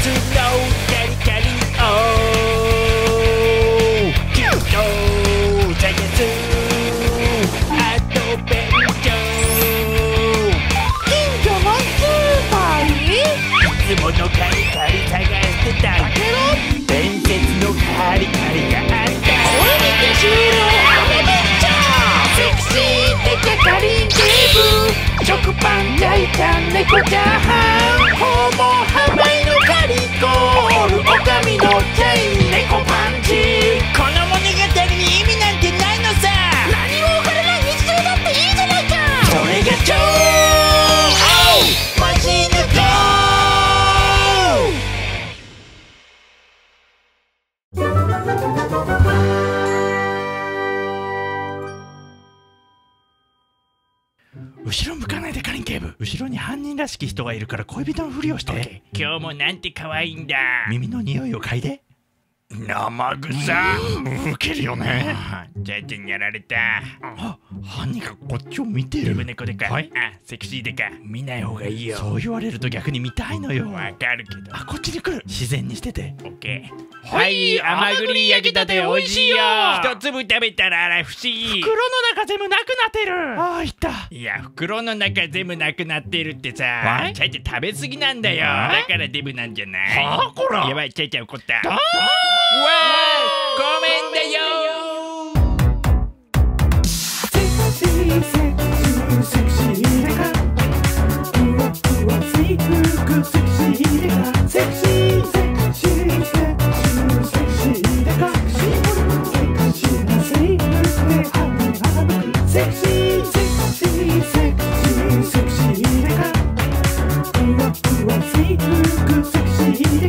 スのカリカリをキュッと探すアドベンチャー。 近所のスーパーにいつものカリカリ探してたけど伝説のカリカリがあった。 これにて終了アドベンチャー。セクシーデカカリンゲーム食パン焼いた猫チャーハンホモハマイのカリコールオカミのチェイン猫パンチ。 この物語に意味なんてないのさ。 何も分からない日常だっていいじゃないか。 それが超マジヌコ後ろ向かないでカリン警部。後ろに犯人らしき人がいるから恋人のふりをして。今日もなんて可愛いんだ。耳の匂いを嗅いで。生臭ウケるよね。じゃじゃんやられた。あ、犯人がこっちを見てる。デブ猫でか。はい。あ、セクシーでか。見ない方がいいよ。そう言われると逆に見たいのよ。わかるけど。あ、こっちに来る。自然にしてて。オッケー。はい、甘栗焼きたて美味しいよ。一粒食べたらあら不思議。袋の中全部なくなってる。ああ、いった。いや、袋の中全部なくなってるってさ。ちゃいちゃ食べ過ぎなんだよ。だからデブなんじゃない。はあ、こら。やばい、ちゃいちゃ怒った。わー、ごめんだよ。セクシーセクシーデカふわふわスイークセクシーデカセクシーセクシーセクシーデカセクシーなスイークでハムハムセクシーセクシーセクシーデカふわふわスイークセクシーデカ